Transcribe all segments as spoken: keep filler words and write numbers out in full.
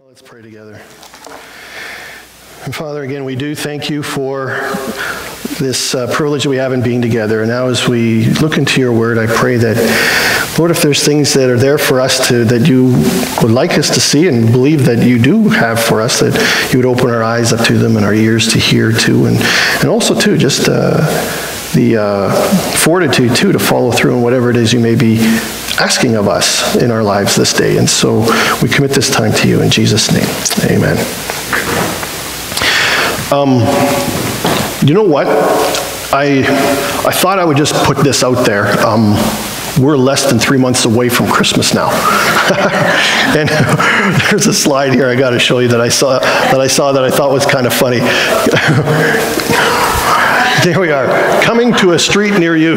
Let's pray together. And Father, again, we do thank you for this uh, privilege that we have in being together. And now as we look into your word, I pray that, Lord, if there's things that are there for us to, that you would like us to see and believe that you do have for us, that you would open our eyes up to them and our ears to hear too. And, and also too, just uh, the uh, fortitude too to follow through on whatever it is you may be asking of us in our lives this day. And so we commit this time to you in Jesus' name. Amen. Um, you know what? I I thought I would just put this out there. Um, we're less than three months away from Christmas now. And there's a slide here I got to show you that I saw that I saw that I thought was kind of funny. There we are, coming to a street near you.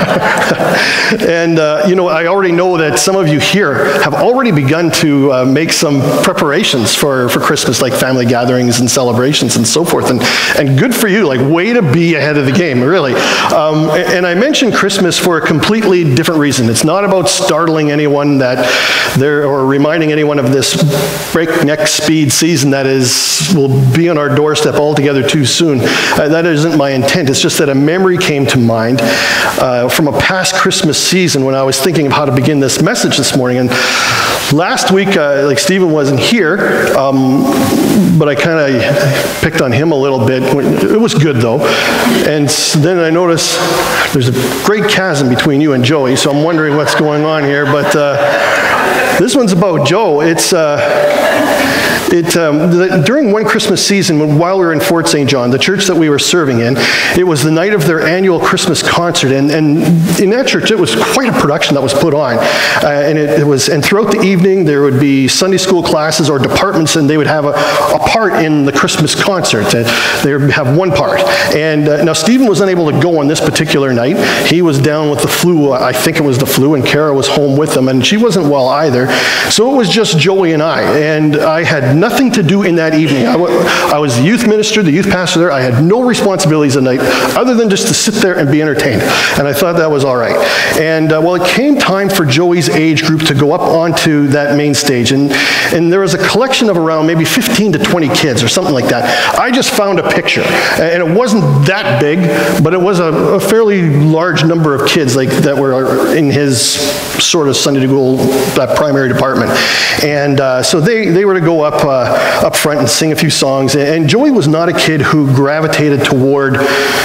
And, uh, you know, I already know that some of you here have already begun to uh, make some preparations for, for Christmas, like family gatherings and celebrations and so forth. And, and good for you, like way to be ahead of the game, really. Um, and, and I mentioned Christmas for a completely different reason. It's not about startling anyone that there, or reminding anyone of this breakneck speed season that is, will be on our doorstep altogether too soon. Uh, that isn't my intent. It's just that a memory came to mind uh, from a past Christmas season when I was thinking of how to begin this message this morning. And last week, uh, like Stephen wasn't here, um, but I kind of picked on him a little bit. It was good though. And then I noticed there's a great chasm between you and Joey, so I'm wondering what's going on here. But uh, this one's about Joe. It's uh, It, um, the, during one Christmas season, when, while we were in Fort Saint John, the church that we were serving in, it was the night of their annual Christmas concert, and, and in that church, it was quite a production that was put on, uh, and it, it was, and throughout the evening, there would be Sunday school classes or departments, and they would have a, a part in the Christmas concert. And they would have one part, and uh, now Stephen was unable to go on this particular night. He was down with the flu. I think it was the flu, and Kara was home with him, and she wasn't well either. So it was just Joey and I, and I had nothing to do in that evening. I, I was the youth minister, the youth pastor there. I had no responsibilities at night other than just to sit there and be entertained. And I thought that was all right. And uh, well, it came time for Joey's age group to go up onto that main stage. And, and there was a collection of around maybe fifteen to twenty kids or something like that. I just found a picture. And it wasn't that big, but it was a, a fairly large number of kids like that were in his sort of Sunday school uh, primary department. And uh, so they, they were to go up uh, up front and sing a few songs. And Joey was not a kid who gravitated toward,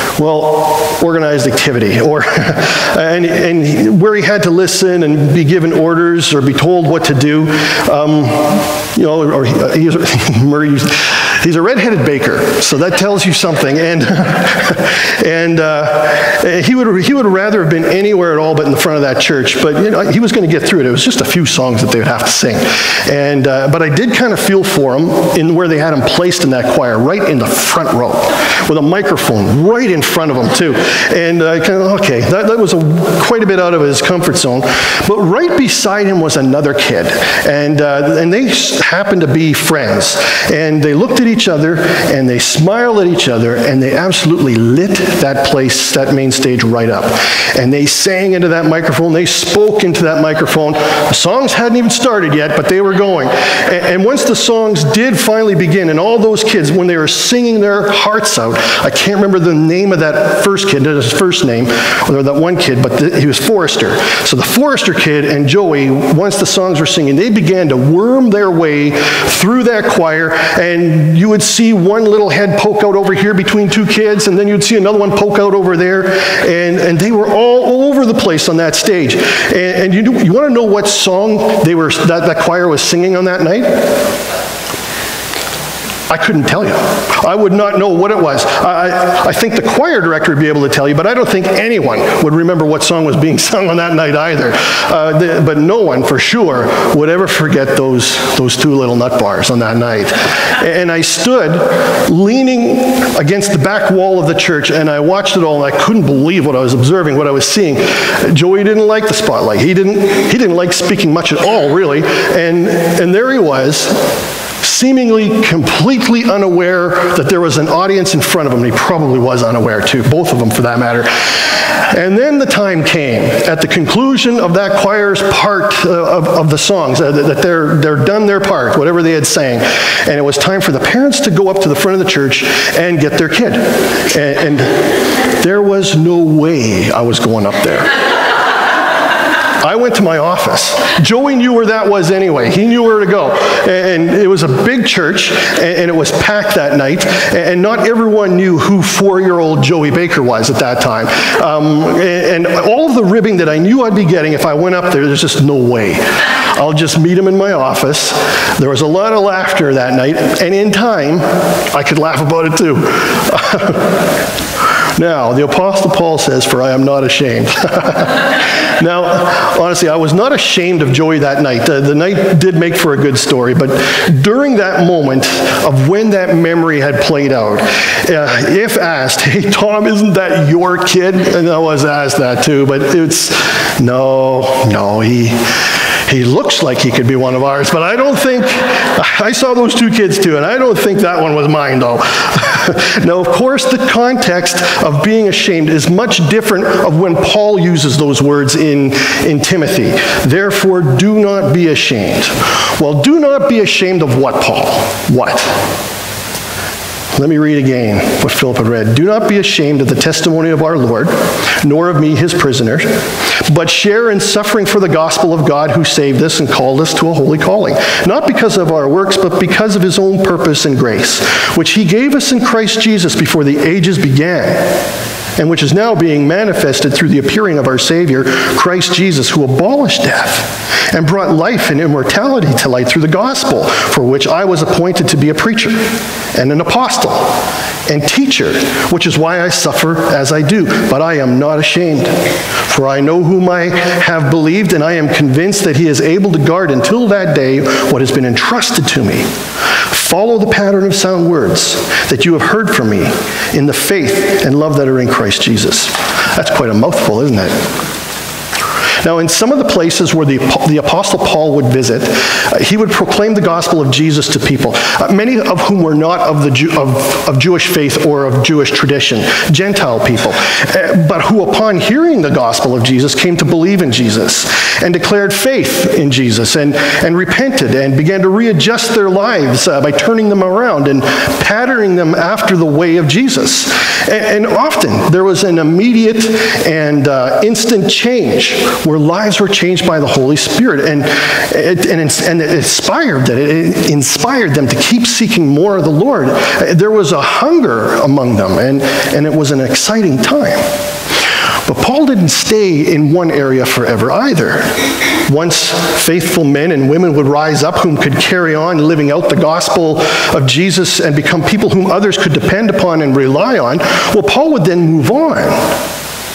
well, organized activity, or and, and where he had to listen and be given orders or be told what to do. Um, you know, or he, he's, Murray, he's a redheaded baker, so that tells you something. And and uh, he would he would rather have been anywhere at all but in the front of that church. But you know, he was going to get through it. It was just a few songs that they would have to sing. And uh, but I did kind of feel for him in where they had him placed in that choir, right in the front row, with a microphone right in front of him too. And I uh, kind of okay, that, that was a, quite a bit out of his comfort zone. But right beside him was another kid, and uh, and they happened to be friends. And they looked at each other and they smiled at each other, and they absolutely lit that place, that main stage, right up. And they sang into that microphone. They spoke into that microphone. The songs hadn't even started yet, but they were going. And, and once the songs did finally begin, and all those kids, when they were singing their hearts out, I can't remember the name of that first kid, his first name, or that one kid, but the, he was Forrester. So the Forrester kid and Joey, once the songs were singing, they began to worm their way through that choir, and you would see one little head poke out over here between two kids, and then you'd see another one poke out over there, and, and they were all over the place on that stage. And, and you, you want to know what song they were that, that choir was singing on that night? I couldn't tell you. I would not know what it was. I, I think the choir director would be able to tell you, but I don't think anyone would remember what song was being sung on that night either. Uh, the, but no one, for sure, would ever forget those, those two little nut bars on that night. And I stood leaning against the back wall of the church, and I watched it all, and I couldn't believe what I was observing, what I was seeing. Joey didn't like the spotlight. He didn't, he didn't like speaking much at all, really. And, and there he was, seemingly completely unaware that there was an audience in front of him. He probably was unaware too, both of them for that matter. And then the time came, at the conclusion of that choir's part uh, of, of the songs, uh, that they're, they're done their part, whatever they had sang, and it was time for the parents to go up to the front of the church and get their kid. And, and there was no way I was going up there. I went to my office. Joey knew where that was anyway. He knew where to go. And it was a big church, and it was packed that night, and not everyone knew who four-year-old Joey Baker was at that time. Um, and all of the ribbing that I knew I'd be getting if I went up there, there's just no way. I'll just meet him in my office. There was a lot of laughter that night, and in time, I could laugh about it too. Now, the Apostle Paul says, "For I am not ashamed." Now, honestly, I was not ashamed of Joey that night. The, the night did make for a good story, but during that moment of when that memory had played out, uh, if asked, "Hey, Tom, isn't that your kid?" And I was asked that too, but it's, no, no, he... He looks like he could be one of ours, but I don't think, I saw those two kids too, and I don't think that one was mine though. Now, of course, the context of being ashamed is much different of when Paul uses those words in, in Timothy. Therefore, do not be ashamed. Well, do not be ashamed of what, Paul? What? Let me read again what Philip had read. "Do not be ashamed of the testimony of our Lord, nor of me, his prisoner, but share in suffering for the gospel of God, who saved us and called us to a holy calling, not because of our works, but because of his own purpose and grace, which he gave us in Christ Jesus before the ages began, and which is now being manifested through the appearing of our Savior, Christ Jesus, who abolished death and brought life and immortality to light through the gospel, for which I was appointed to be a preacher and an apostle and teacher, which is why I suffer as I do. But I am not ashamed, for I know whom I have believed, and I am convinced that he is able to guard until that day what has been entrusted to me. Follow the pattern of sound words that you have heard from me in the faith and love that are in Christ Jesus." That's quite a mouthful, isn't it? Now, in some of the places where the, the Apostle Paul would visit, uh, he would proclaim the gospel of Jesus to people, uh, many of whom were not of, the Jew, of, of Jewish faith or of Jewish tradition, Gentile people, uh, but who upon hearing the gospel of Jesus came to believe in Jesus and declared faith in Jesus and, and repented and began to readjust their lives uh, by turning them around and patterning them after the way of Jesus. And, and often there was an immediate and uh, instant change where lives were changed by the Holy Spirit, and it, and, and it inspired that it inspired them to keep seeking more of the Lord. There was a hunger among them, and, and it was an exciting time. But Paul didn't stay in one area forever either. Once faithful men and women would rise up whom could carry on living out the gospel of Jesus and become people whom others could depend upon and rely on, well, Paul would then move on.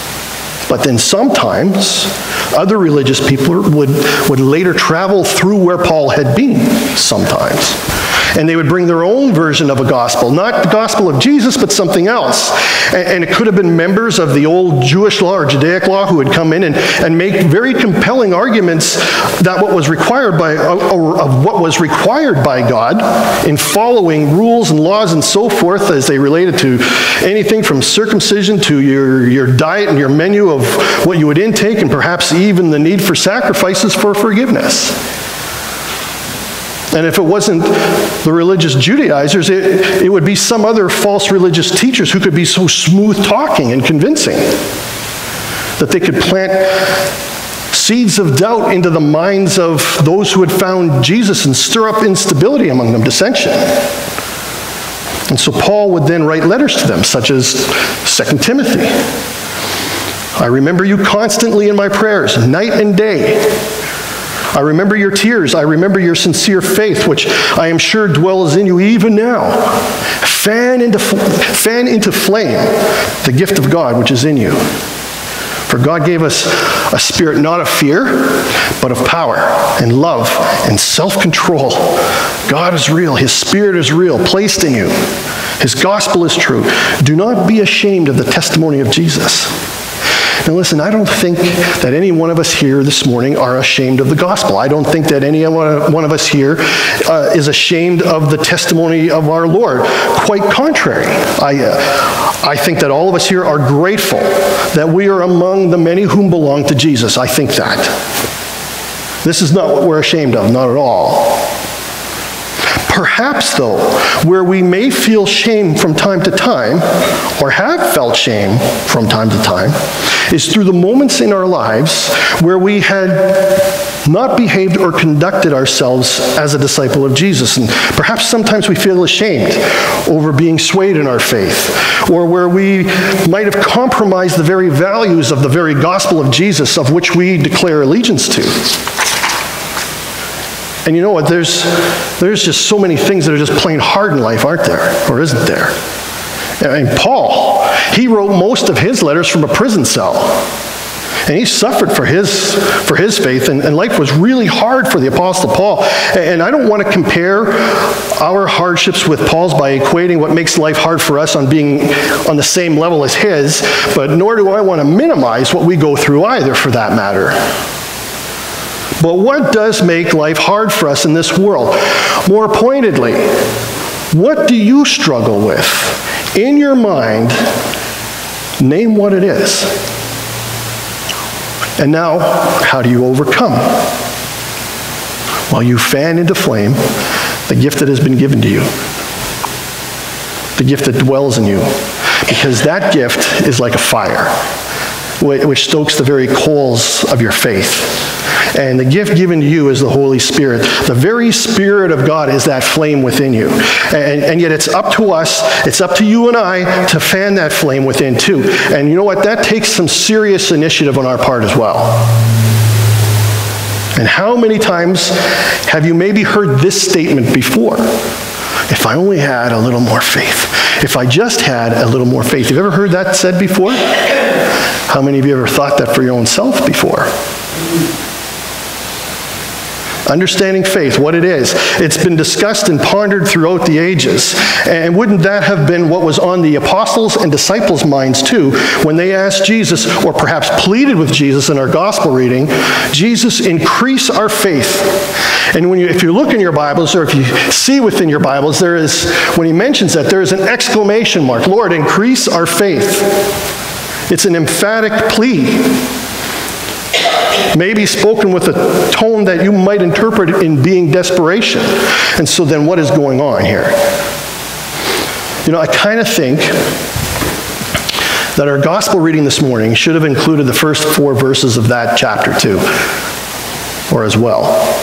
But then sometimes other religious people would, would later travel through where Paul had been sometimes. And they would bring their own version of a gospel, not the gospel of Jesus, but something else. And, and it could have been members of the old Jewish law or Judaic law who would come in and, and make very compelling arguments that what was required by, or of what was required by God in following rules and laws and so forth as they related to anything from circumcision to your, your diet and your menu of what you would intake, and perhaps even the need for sacrifices for forgiveness. And if it wasn't the religious Judaizers, it, it would be some other false religious teachers who could be so smooth talking and convincing that they could plant seeds of doubt into the minds of those who had found Jesus and stir up instability among them, dissension. And so Paul would then write letters to them, such as Second Timothy. "I remember you constantly in my prayers, night and day. I remember your tears. I remember your sincere faith, which I am sure dwells in you even now. Fan into, fan into flame the gift of God which is in you. For God gave us a spirit not of fear, but of power and love and self-control. God is real. His Spirit is real, placed in you. His gospel is true. Do not be ashamed of the testimony of Jesus." Now listen, I don't think that any one of us here this morning are ashamed of the gospel. I don't think that any one of us here uh, is ashamed of the testimony of our Lord. Quite contrary. I, uh, I think that all of us here are grateful that we are among the many whom belong to Jesus. I think that. This is not what we're ashamed of, not at all. Perhaps, though, where we may feel shame from time to time, or have felt shame from time to time, is through the moments in our lives where we had not behaved or conducted ourselves as a disciple of Jesus. And perhaps sometimes we feel ashamed over being swayed in our faith, or where we might have compromised the very values of the very gospel of Jesus, of which we declare allegiance to. And you know what, there's, there's just so many things that are just plain hard in life, aren't there? Or isn't there? I mean, Paul, he wrote most of his letters from a prison cell. And he suffered for his, for his faith, and, and life was really hard for the Apostle Paul. And I don't want to compare our hardships with Paul's by equating what makes life hard for us on being on the same level as his, but nor do I want to minimize what we go through either, for that matter. But what does make life hard for us in this world? More pointedly, what do you struggle with? In your mind, name what it is. And now, how do you overcome? Well, you fan into flame the gift that has been given to you. The gift that dwells in you. Because that gift is like a fire, which stokes the very coals of your faith. And the gift given to you is the Holy Spirit. The very Spirit of God is that flame within you. And, and yet it's up to us, it's up to you and I to fan that flame within too. And you know what? That takes some serious initiative on our part as well. And how many times have you maybe heard this statement before? If I only had a little more faith. If I just had a little more faith. Have you ever heard that said before? How many of you ever thought that for your own self before? Understanding faith, what it is. It's been discussed and pondered throughout the ages. And wouldn't that have been what was on the apostles' and disciples' minds too, when they asked Jesus, or perhaps pleaded with Jesus in our gospel reading, Jesus, increase our faith. And when you, if you look in your Bibles, or if you see within your Bibles, there is, when he mentions that, there is an exclamation mark. Lord, increase our faith. It's an emphatic plea. Maybe spoken with a tone that you might interpret in being desperation. And so then what is going on here? You know, I kind of think that our gospel reading this morning should have included the first four verses of that chapter too, or as well.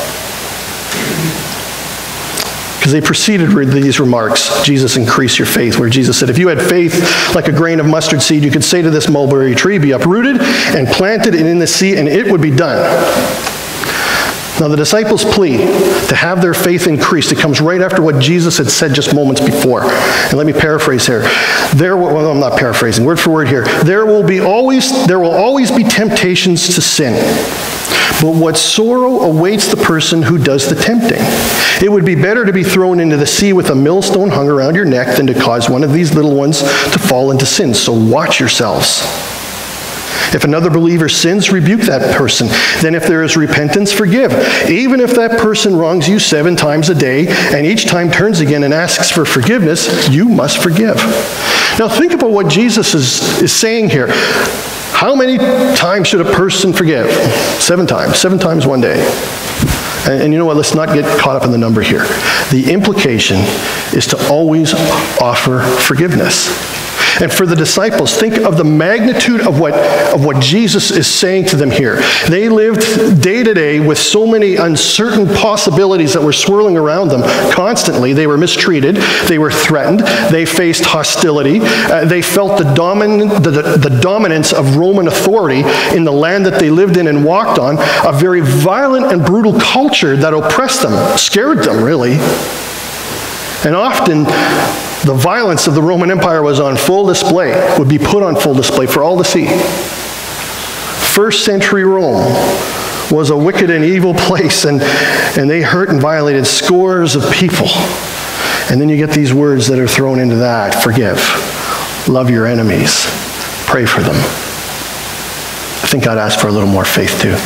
Because they preceded these remarks, Jesus, increase your faith, where Jesus said, if you had faith like a grain of mustard seed, you could say to this mulberry tree, be uprooted and planted in the sea, and it would be done. Now the disciples' plea to have their faith increased, it comes right after what Jesus had said just moments before. And let me paraphrase here. There, well, I'm not paraphrasing, word for word here. There will be always, there will always be temptations to sin. But what sorrow awaits the person who does the tempting. It would be better to be thrown into the sea with a millstone hung around your neck than to cause one of these little ones to fall into sin. So watch yourselves. If another believer sins, rebuke that person. Then if there is repentance, forgive. Even if that person wrongs you seven times a day and each time turns again and asks for forgiveness, you must forgive. Now think about what Jesus is, is saying here. How many times should a person forgive? Seven times. Seven times one day. And, and you know what? Let's not get caught up in the number here. The implication is to always offer forgiveness. And for the disciples, think of the magnitude of what, of what Jesus is saying to them here. They lived day to day with so many uncertain possibilities that were swirling around them constantly. They were mistreated. They were threatened. They faced hostility. Uh, they felt the, domin- the, the, the dominance of Roman authority in the land that they lived in and walked on, a very violent and brutal culture that oppressed them, scared them, really. And often, the violence of the Roman Empire was on full display, would be put on full display for all to see. First century Rome was a wicked and evil place, and, and they hurt and violated scores of people. And then you get these words that are thrown into that. Forgive. Love your enemies. Pray for them. I think I'd ask for a little more faith too.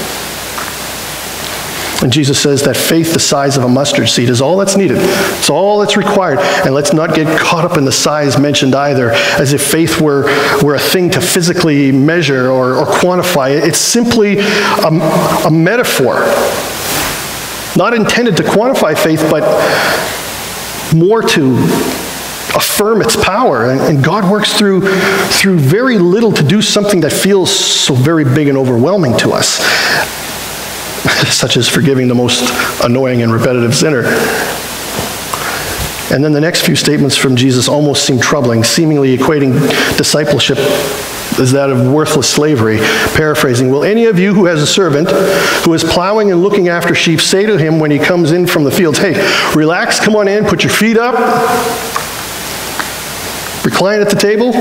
And Jesus says that faith the size of a mustard seed is all that's needed. It's all that's required. And let's not get caught up in the size mentioned either, as if faith were, were a thing to physically measure or, or quantify. It's simply a, a metaphor. Not intended to quantify faith, but more to affirm its power. And, and God works through, through very little to do something that feels so very big and overwhelming to us, such as forgiving the most annoying and repetitive sinner. And then the next few statements from Jesus almost seem troubling, seemingly equating discipleship as that of worthless slavery. Paraphrasing, will any of you who has a servant who is plowing and looking after sheep say to him when he comes in from the fields, hey, relax, come on in, put your feet up, recline at the table?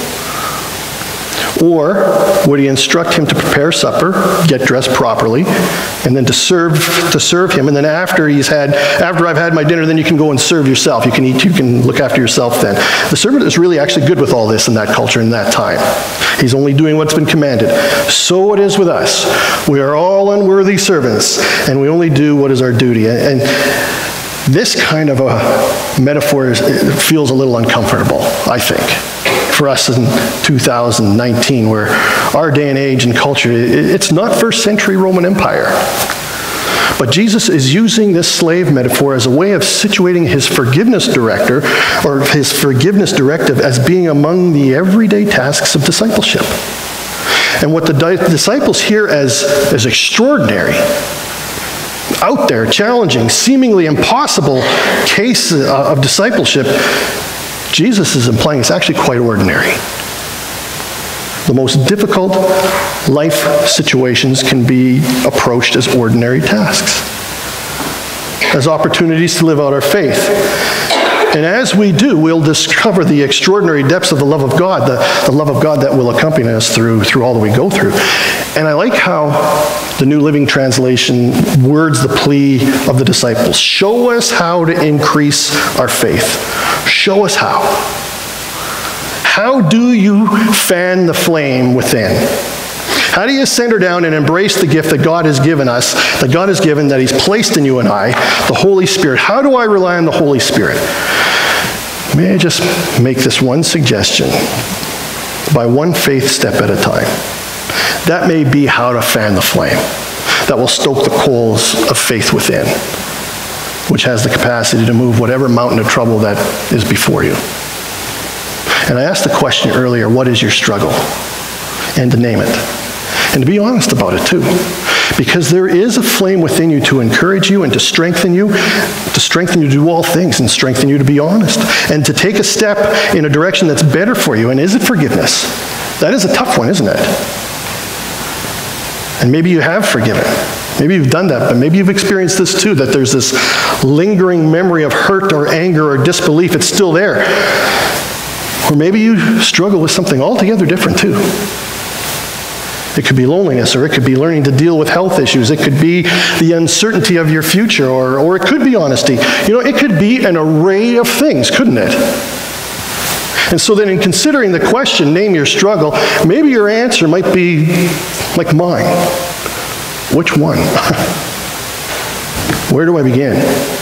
Or would he instruct him to prepare supper, get dressed properly, and then to serve to serve him? And then after he's had, after I've had my dinner, then you can go and serve yourself. You can eat, you can look after yourself then. The servant is really actually good with all this in that culture, in that time. He's only doing what's been commanded. So it is with us. We are all unworthy servants, and we only do what is our duty. And this kind of a metaphor is, it feels a little uncomfortable, I think, for us in two thousand nineteen, where our day and age and culture, it's not first century Roman Empire. But Jesus is using this slave metaphor as a way of situating his forgiveness director, or his forgiveness directive, as being among the everyday tasks of discipleship. And what the disciples hear as, as extraordinary, out there, challenging, seemingly impossible case of discipleship, Jesus is implying it's actually quite ordinary. The most difficult life situations can be approached as ordinary tasks, as opportunities to live out our faith. And as we do, we'll discover the extraordinary depths of the love of God, the, the love of God that will accompany us through, through all that we go through. And I like how the New Living Translation words the plea of the disciples. Show us how to increase our faith. Show us how. How do you fan the flame within? How do you send her down and embrace the gift that God has given us, that God has given, that he's placed in you and I, the Holy Spirit? How do I rely on the Holy Spirit? May I just make this one suggestion, by one faith step at a time. That may be how to fan the flame that will stoke the coals of faith within, which has the capacity to move whatever mountain of trouble that is before you. And I asked the question earlier, what is your struggle? And to name it. And to be honest about it too. Because there is a flame within you to encourage you and to strengthen you, to strengthen you to do all things and strengthen you to be honest. And to take a step in a direction that's better for you. And is it forgiveness? That is a tough one, isn't it? And maybe you have forgiven. Maybe you've done that, but maybe you've experienced this too, that there's this lingering memory of hurt or anger or disbelief. It's still there. Or maybe you struggle with something altogether different too. It could be loneliness, or it could be learning to deal with health issues. It could be the uncertainty of your future, or, or it could be honesty. You know, it could be an array of things, couldn't it? And so then in considering the question, name your struggle, maybe your answer might be like mine. Which one? Where do I begin?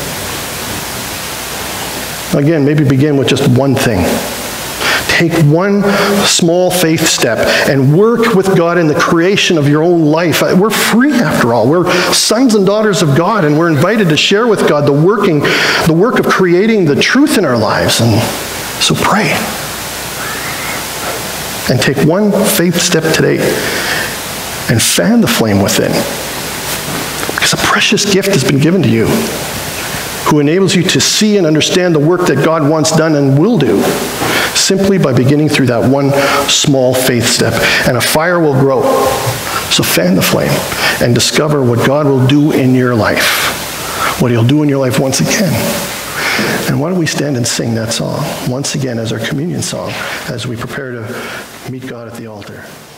Again, maybe begin with just one thing. Take one small faith step and work with God in the creation of your own life. We're free after all. We're sons and daughters of God, and we're invited to share with God the working, the work of creating the truth in our lives. And so pray. And take one faith step today and fan the flame within. Because a precious gift has been given to you, who enables you to see and understand the work that God wants done and will do, simply by beginning through that one small faith step. And a fire will grow. So fan the flame and discover what God will do in your life, what he'll do in your life once again. And why don't we stand and sing that song once again as our communion song as we prepare to meet God at the altar.